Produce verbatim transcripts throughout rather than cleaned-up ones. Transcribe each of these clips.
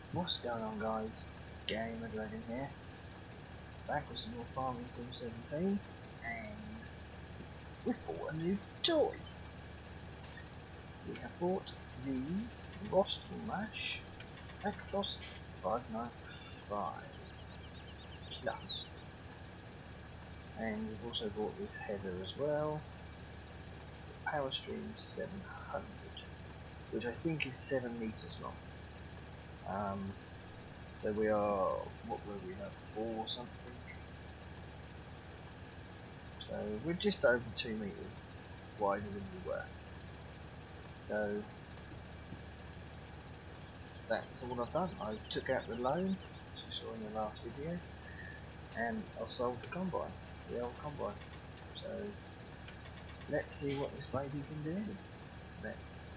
What's going on, guys? Gamer Dragon here, back with some more Farming Sim seventeen, and we've bought a new toy. We have bought the Rostmash Actros five ninety-five Plus, and we've also bought this header as well, the Powerstream seven hundred, which I think is seven meters long. Um, so we are, what were we, like four or something? So we're just over two meters wider than we were. So that's all I've done. I took out the loan, as you saw in the last video, and I've sold the combine, the old combine. So let's see what this baby can do. Let's.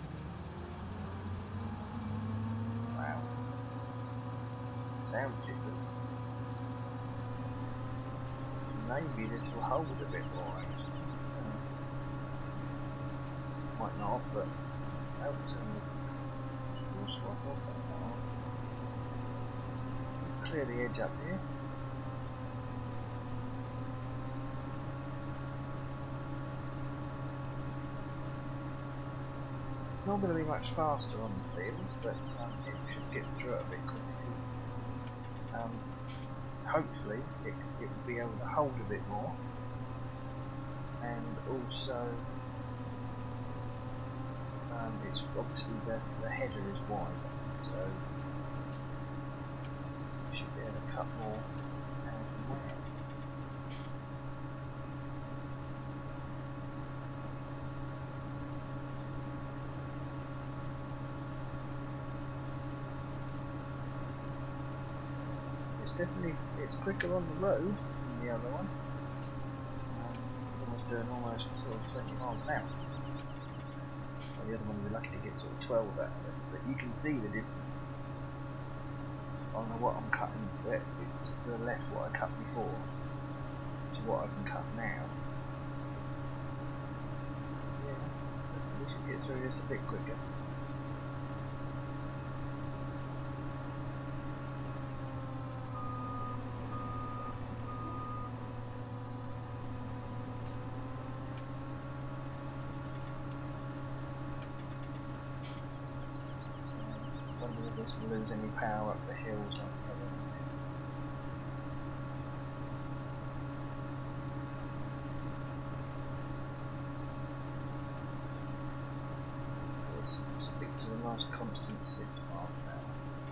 Wow. Sounds different. Maybe this will hold a bit more. Um, might not, but that was only. Let's clear the edge up here. It's not going to be much faster on the field, but um, it should get through it a bit quicker. Um, hopefully it, it will be able to hold a bit more, and also um, it's obviously the, the header is wide, so you should be able to cut more out from there. Definitely, it's quicker on the road than the other one. Um, I was doing almost sort of twenty miles an hour. Well, the other one we're lucky to get sort of twelve out of it, but you can see the difference. I don't know what I'm cutting, but it's to the left what I cut before to what I can cut now. Yeah, we should get through this a bit quicker. Wonder if this will lose any power up the hills on the other. Let's stick to a nice constant six miles an hour.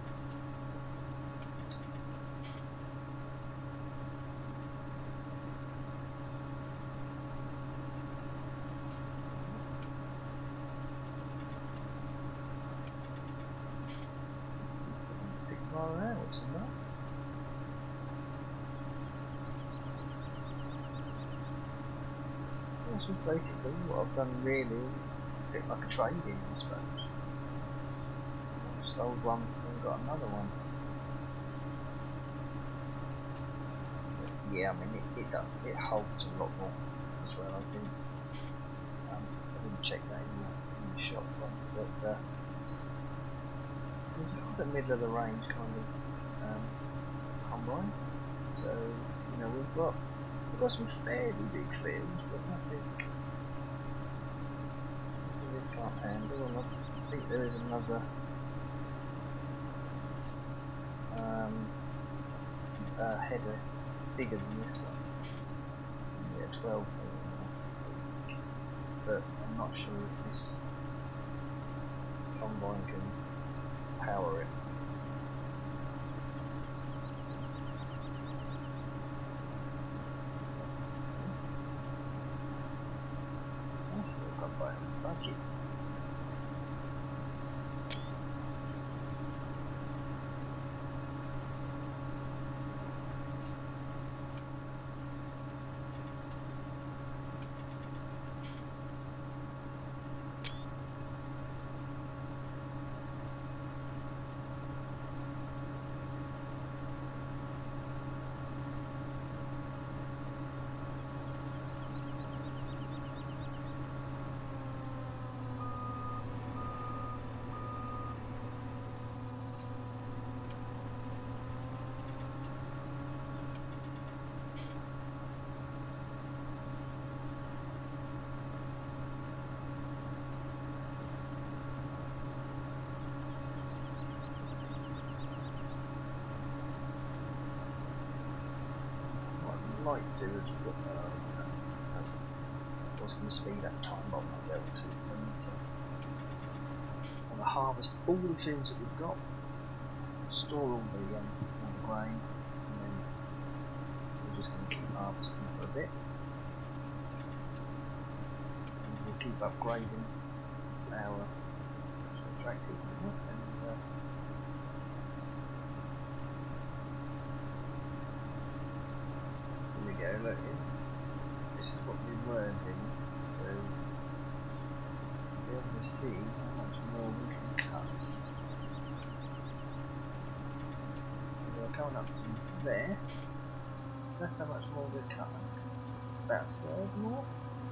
Six miles an hour, which is nice. This was basically what I've done, really, a bit like a trading, I suppose. I've sold one and got another one. But yeah, I mean, it, it does, it holds a lot more as well, I think. Um, I didn't check that in the, in the shop one, but uh, it's not the middle of the range kind of um, combine. So, you know, we've got we've got some fairly big fields, but nothing, nothing this can't handle. And I think there is another um, uh, header bigger than this one. Yeah, twelve. But I'm not sure if this combine can power it. Nice little combine, thank you. might do is put, uh, uh, I was going to speed up time, but I'm not able to. I need to want to harvest all the fields that we've got, store all the, um, all the grain, and then we're just going to keep harvesting for a bit. And we'll keep upgrading our tractor equipment, and uh, here we go, look, this is what we were doing, so we'll be able to see how much more we can cut. We're coming up to there, that's how much more we're cutting, about a third more,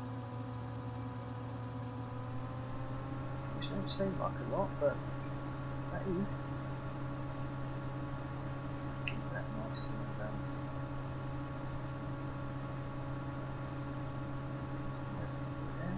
which don't seem like a lot, but that is. Keep that nice and um, there.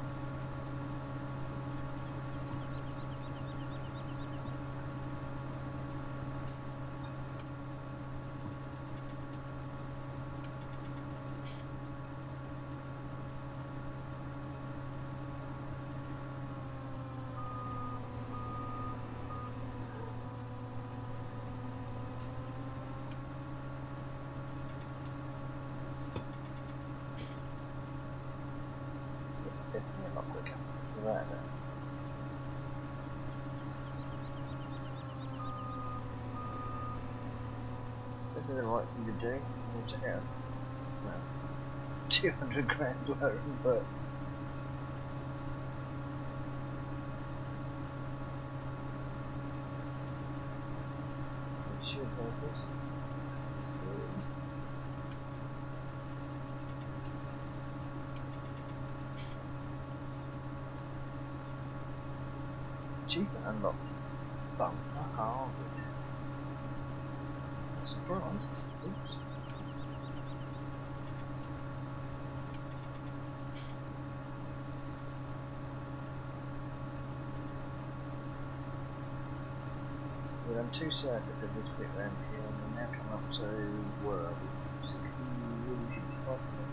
Definitely a lot quicker. Right there. Definitely the right thing to do. We'll check out. Well, two hundred grand loan, but it should help us. Achievement unlocked. Bum. Oh, surprise. Oops. We've done two circuits of this bit around here, and we're now coming up to where are we? sixty, really sixty-five percent.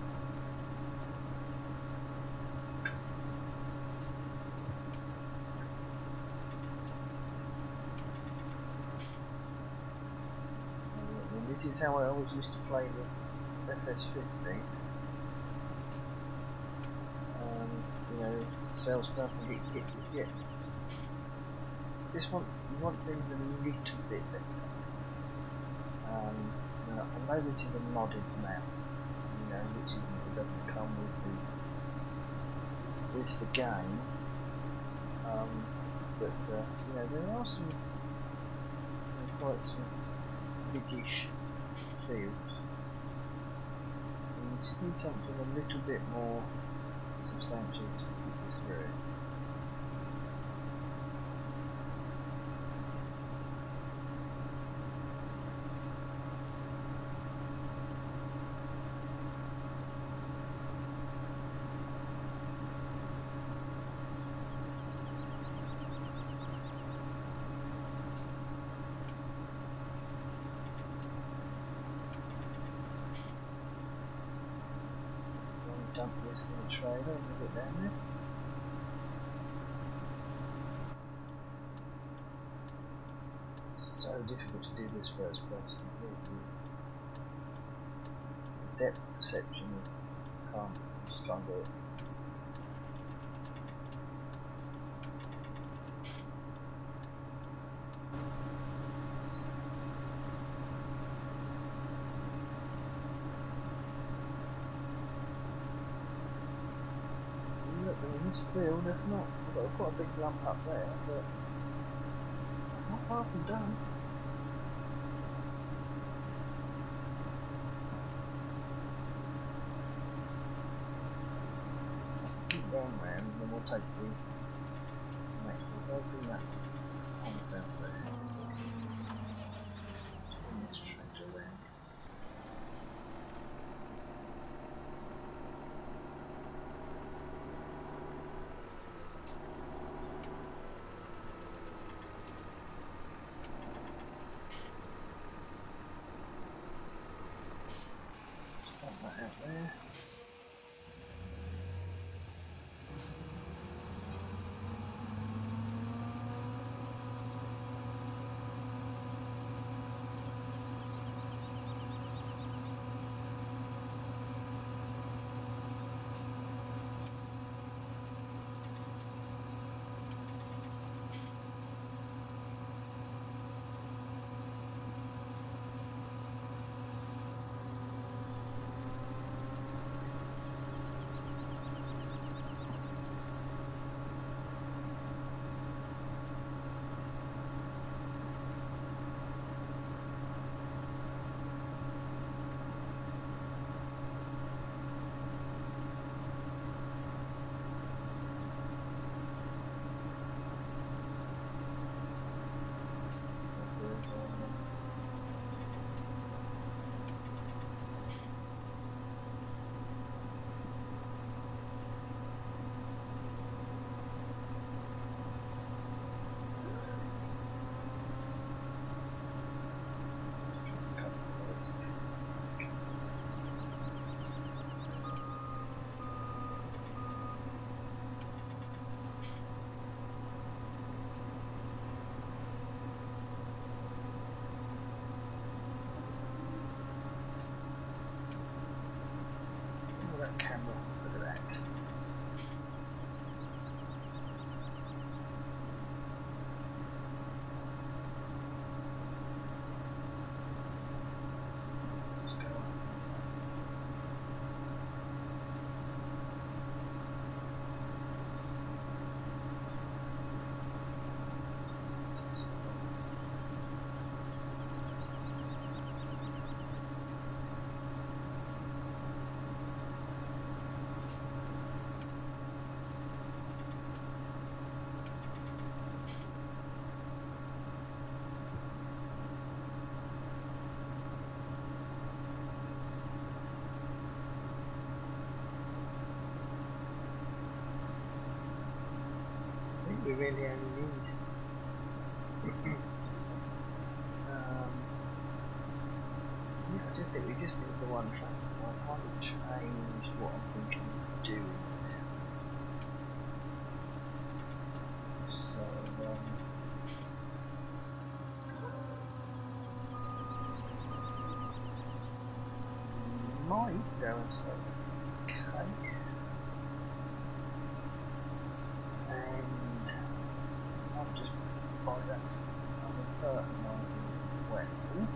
This is how I always used to play the F S fifty. Um, you know, sell stuff and get get get get. This one, you want things a little bit better. Um, you know, I know this is a modded map, you know, which isn't, it doesn't come with the with the game. Um, but uh, you know, there are some, some quite some biggish fields. And you just need something a little bit more substantial to keep you through. Dump this in the trailer and move it down there. It's so difficult to do this first person. The depth perception is can't just can't do it. In this field, there's not. I've got quite a big lump up there, but not far from done. Keep going round, and then we'll take the next. We'll open that pond down there. Spin this tractor around. there. That camera, look at that. Let's go on. We really only need um, yeah, I just think we just need the one track. So I kind of changed what I'm thinking of doing now. So um, might go and sell the case. And I'll just buy that on the fertilizer well.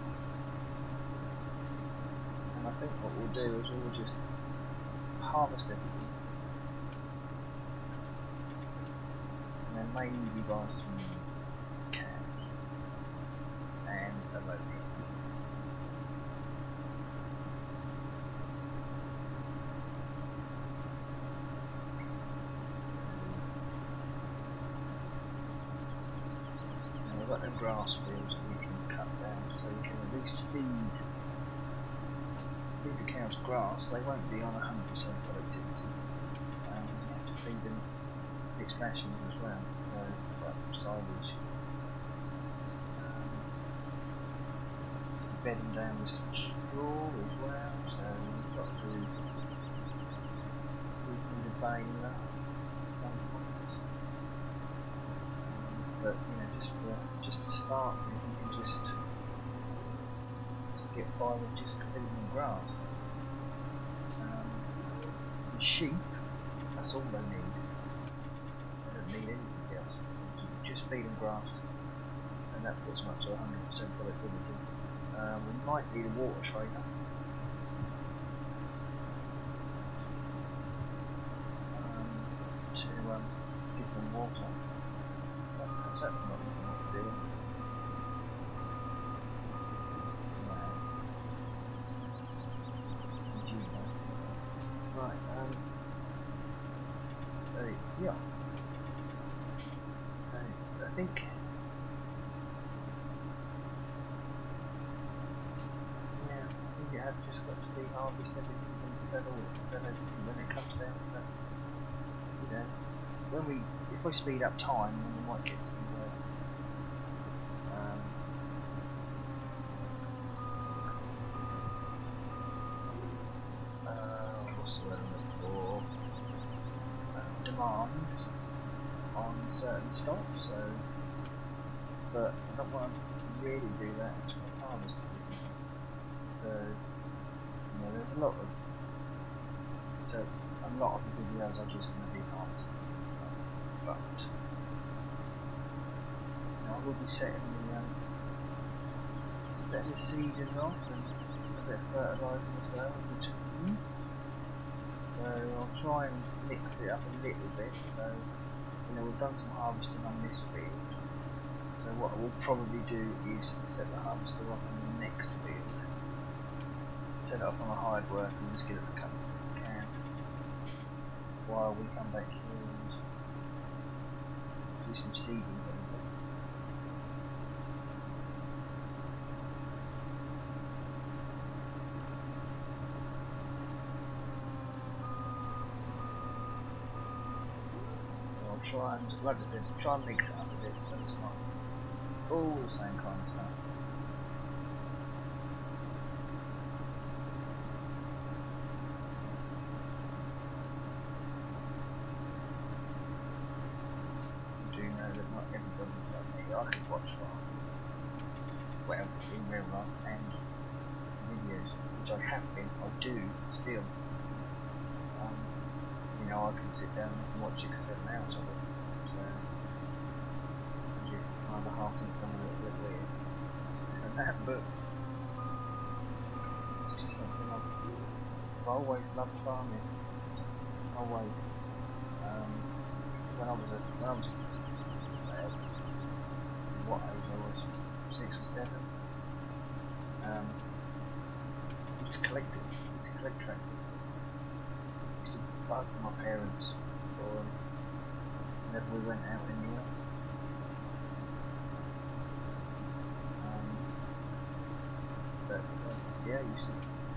And I think what we'll do is we'll just harvest everything. And then maybe buy some cans and ammonia. We've got no grass fields that we can cut down, so we can at least feed feed the cows grass. They won't be on one hundred percent productivity. Um, you have to feed them mixed rations as well, so like silage. Um, to bed them down with some straw as well, so we've got to feed them the baler at some point. But you know, just for, just to start with, you can just just get by with just feeding grass. Um, and sheep, that's all they need. They don't need anything else. You just feed them grass, and that puts them up to one hundred percent productivity. Um, we might need a water trainer. Um, to um, give them water. That's not what we're doing. Right. Right, um so yeah. So I think yeah, I think you have just got to be harvest everything and sell all sell everything when it comes down to, you know, when we if we speed up time then we might get somewhere. Um, uh, also element for uh, demands on certain stock, so but I don't want to really do that until the harvest season. So you know, there's a lot of so a lot of the videos are just going to be harvest, but you know, I will be setting the um, setting the seeders off and a bit of fertilising as well in between. So I'll try and mix it up a little bit. So you know, we've done some harvesting on this field. So what I will probably do is set the harvester up on the next field. Set it up on a hide work and just get it to come if we can. While we come back here and do some seeding. Try and, like I said, try and mix it up a bit so it's not all the same kind of stuff. I do know that not everybody like me, I could watch that, well, in real life and videos, which I have been, I do still. Um, you know, I can sit down and watch it because there are hours of it. The half think I'm a little bit weird and that, but it's just something I've, I've always loved farming. Always. Um, when I was a, when I was uh, what age I was, six or seven. Um, I used to collect it. I used to collect tractors. I used to bug my parents for them whenever we went out in the yard. But uh, yeah, I used to,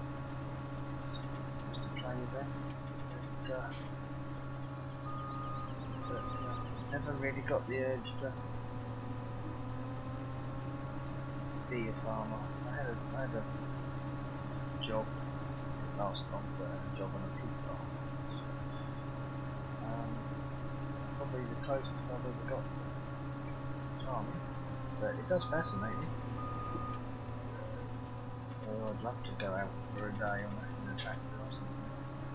used to play with them, and, uh, but uh, never really got the urge to be a farmer. I had a, I had a job, didn't last long, but I had a job on a pig farm. Um, probably the closest I've ever got to farming, but it does fascinate me. Oh, I'd love to go out for a day on a, in a tractor or something.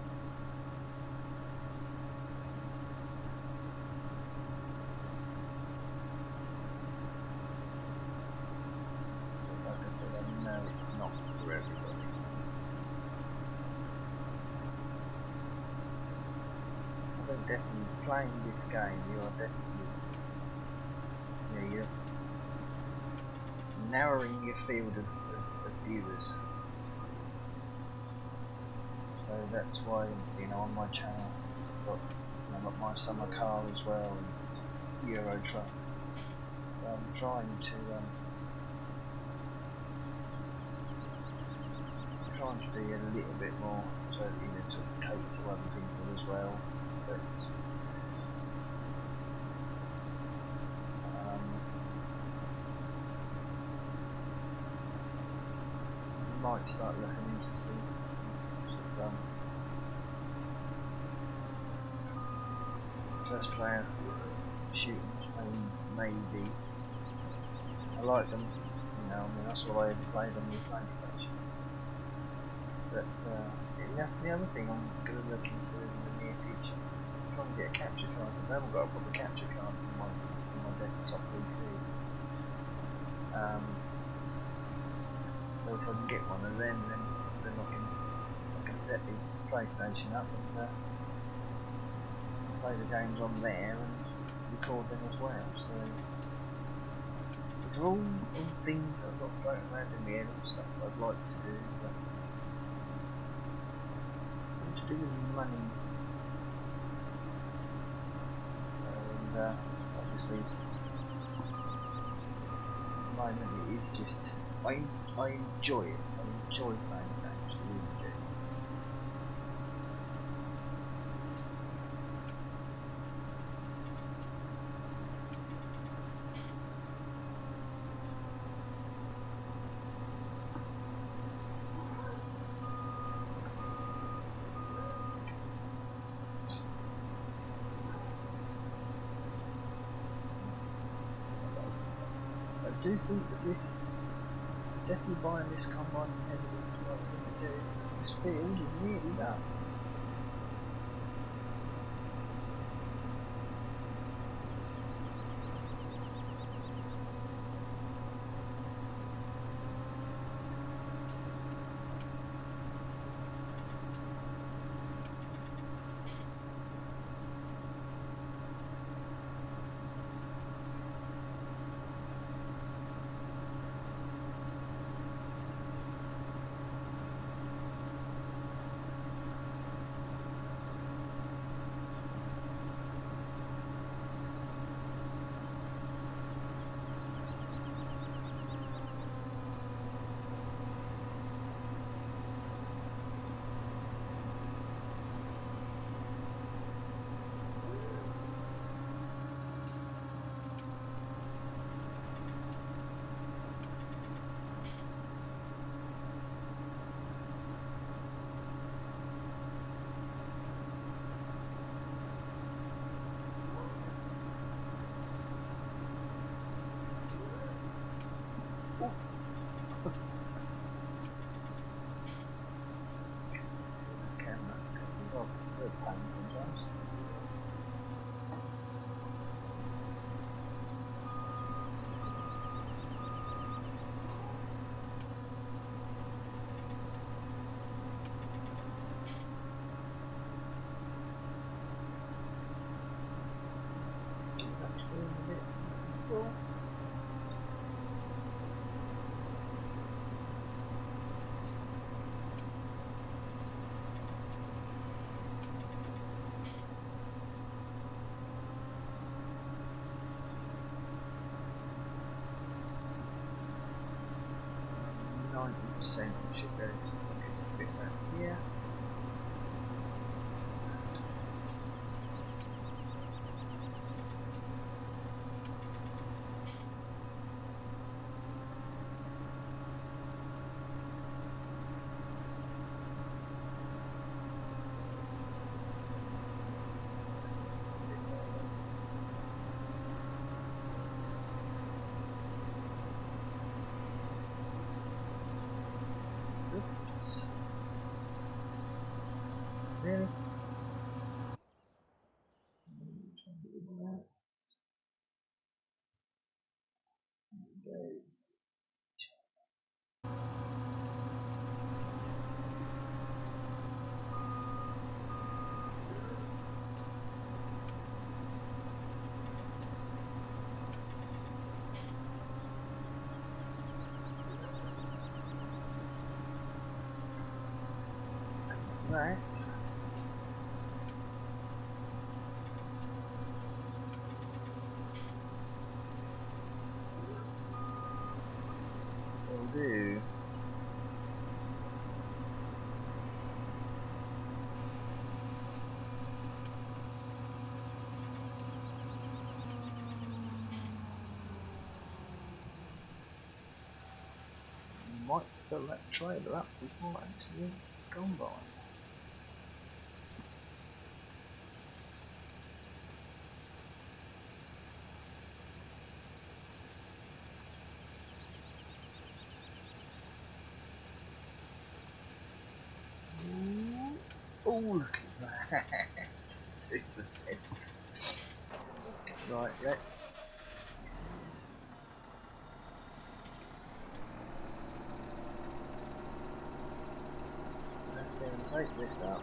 But like I said, I know it's not for everybody. I think definitely playing this game, you are definitely, yeah, you're narrowing your field of viewers, so that's why, you know, on my channel I've got, you know, got my summer car as well and Euro truck, so I'm trying to um, trying to be a little bit more, so you know, to cater to other people as well, but might start looking into some, some sort of um, first player shootings, maybe, maybe. I like them, you know, I mean that's what I played on the PlayStation. But uh, that's the other thing I'm going to look into in the near future. I'm trying to get a capture card, I haven't got a proper capture card for my, for my desktop P C. Um, So if I can get one of them, then then I can I can set the PlayStation up and uh, play the games on there and record them as well. So these are all all things I've got floating around in the air, all stuff I'd like to do, but what to do with money. And uh, obviously, at the moment it is just. I, I enjoy it, I enjoy playing games, I really do. do think that this, definitely buying this combine ahead was the right thing to do, because this field is nearly done. ninety percent should go to a bit around here. Oops. Really? Go. Right. Will do. Might fill that trailer up before actually it's gone by. Oh, look at that! two percent. Right, let's. Let's go and take this up.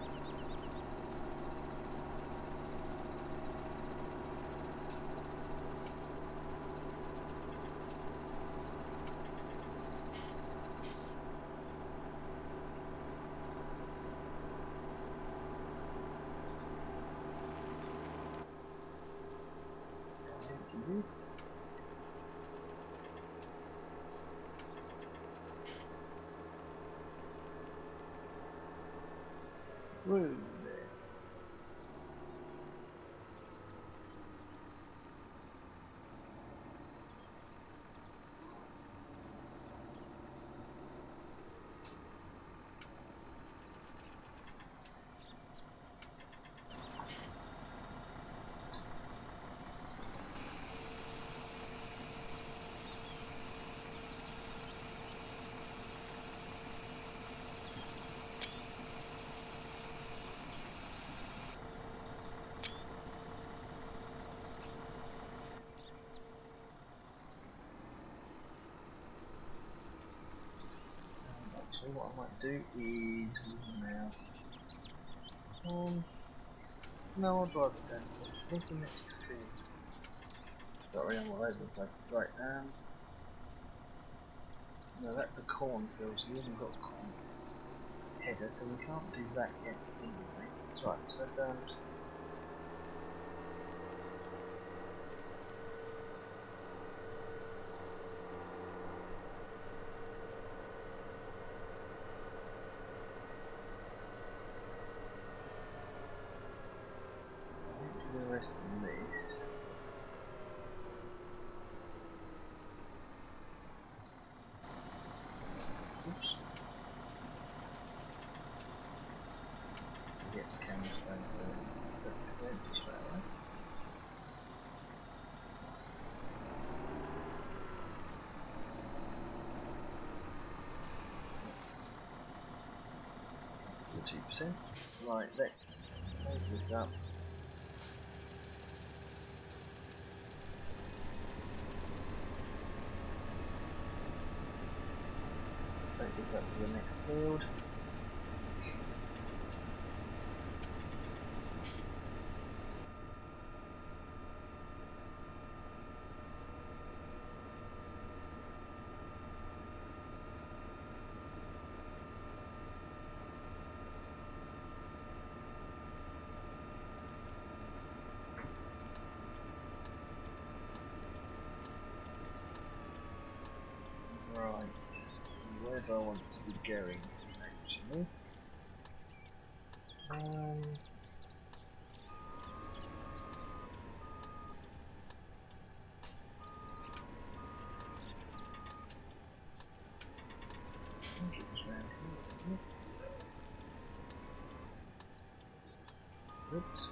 This. Through there. actually what I might do is now. Um, no, I'll drive it down. What's the next field? Sorry, I'm all over the place. Right, um, no, that's a cornfield, so we haven't got a corn header, so we can't do that yet anyway. That's right, so um, do the rest of this. Oops. Get the camera stand there. That's good, straight away. two percent. Right, let's close this up. Take this up to the next field. Right, where do I want to be going actually? Um, I think it was round here, wasn't it? Oops.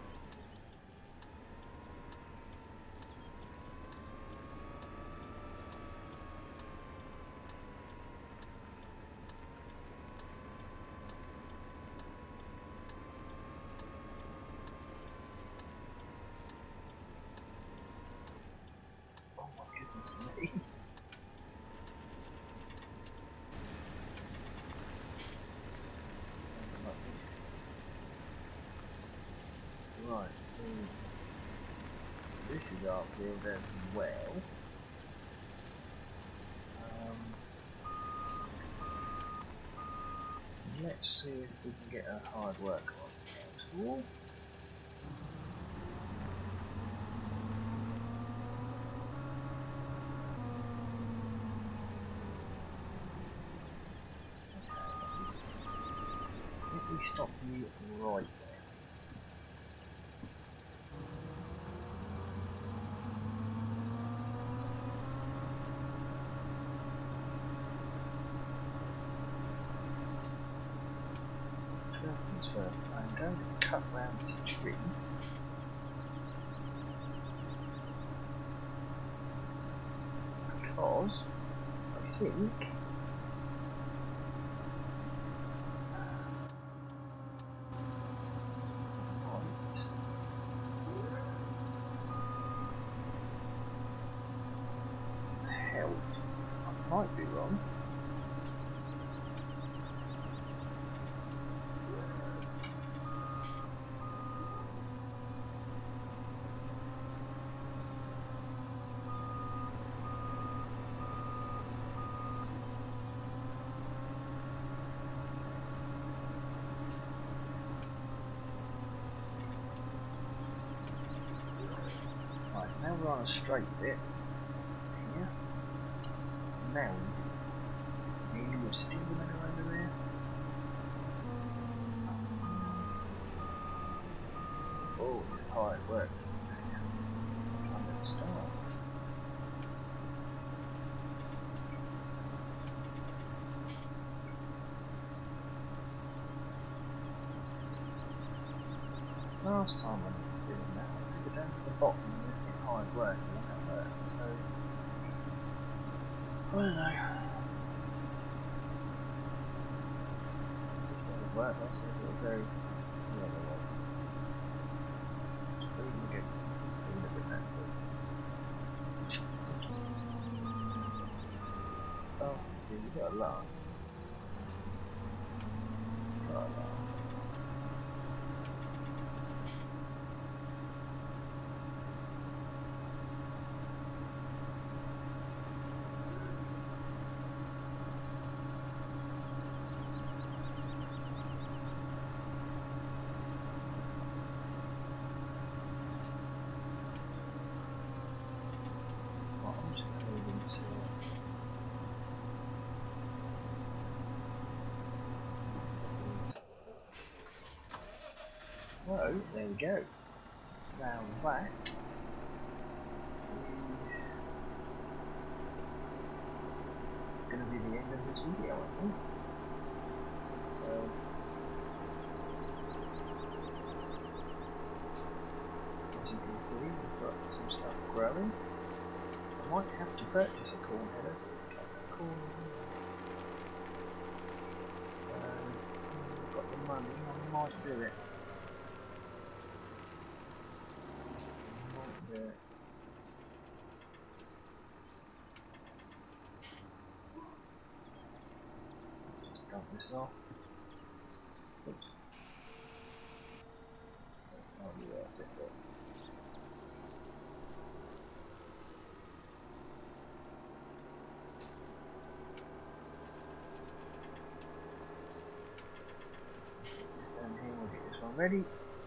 Oh my goodness me. Like this. Right, mm. This is our field as well. Um, let's see if we can get a hard worker on the tool. Let me stop you right there. First, I'm going to cut round this tree. Because I think help. I might be wrong. Now we're on a straight bit here. Now maybe we're still gonna go over there. Oh, it's hard work. I'm start. Last time I was doing that, I took it down to the bottom. Hard work, that work, so I don't know. This doesn't work, I said it'll go the other way. Just really get things a bit that good. Oh, yeah, you got a lot. Right now. Right, I'm just going to move into Well, there we go. Now that is going to be the end of this video, I think. So, as you can see, we've got some stuff growing. I might have to purchase a corn header. Corn. So, I've got the money, I might do it. I might do it. Just dump this off. Oops. That might be worth it, but this down here, we'll get this one ready.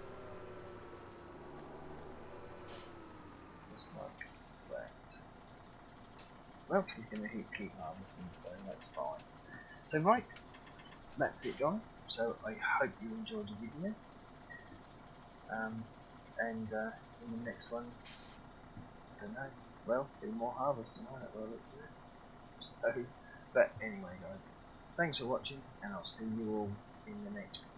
Just like that. Well, he's going to keep harvesting, so that's fine. So right, that's it guys. So I hope you enjoyed the video. Um, and uh, in the next one, I don't know, well, do more harvesting, won't it? Well, look at it. So, but anyway guys, thanks for watching, and I'll see you all in the next